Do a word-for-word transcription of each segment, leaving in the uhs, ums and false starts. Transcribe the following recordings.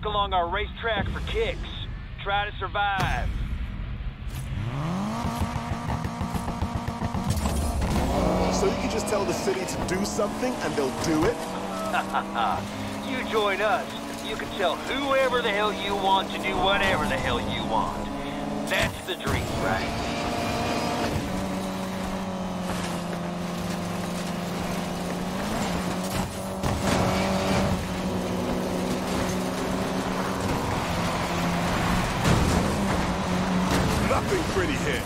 walk along our racetrack for kicks. Try to survive. So you can just tell the city to do something and they'll do it? You join us. You can tell whoever the hell you want to do whatever the hell you want. That's the dream, right? Nothing pretty here.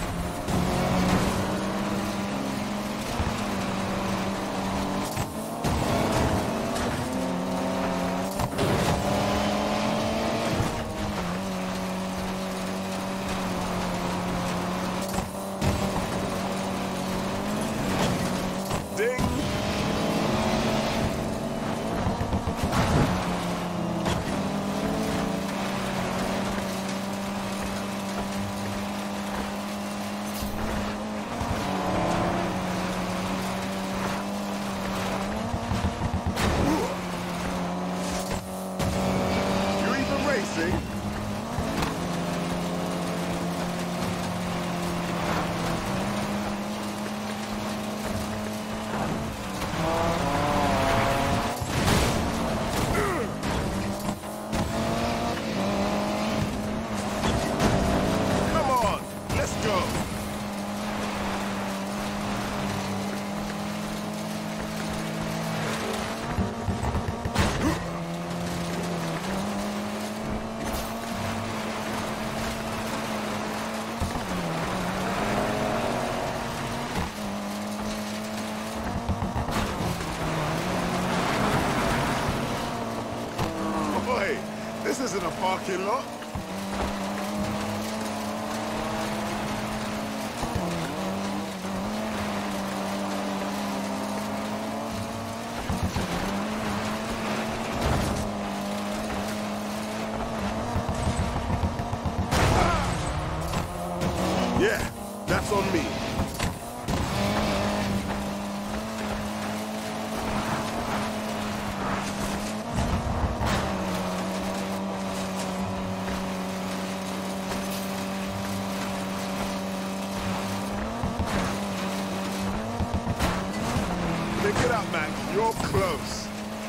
This isn't a parking lot. Yeah, that's on me. Pick it up, man. You're close.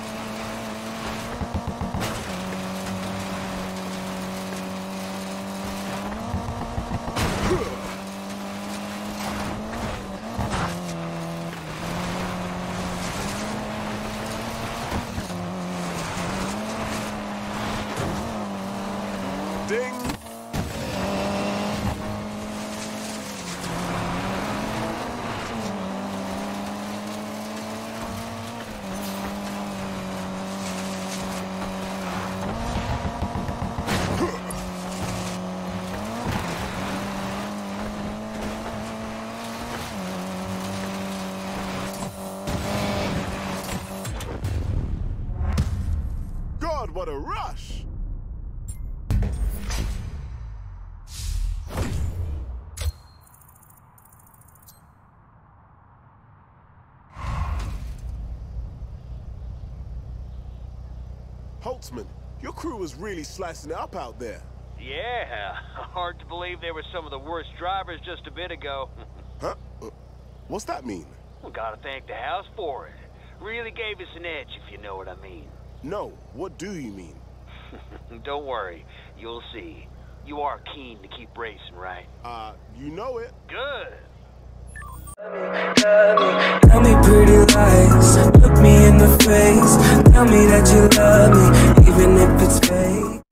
Ding. God, what a rush! Holtzman, your crew was really slicing it up out there. Yeah, hard to believe they were some of the worst drivers just a bit ago. Huh? Uh, what's that mean? Well, gotta thank the house for it. Really gave us an edge, if you know what I mean. No, what do you mean? Don't worry, you'll see. You are keen to keep racing, right? Uh, you know it. Good. Tell me pretty lies, look me in the face. Tell me that you love me, even if it's fake.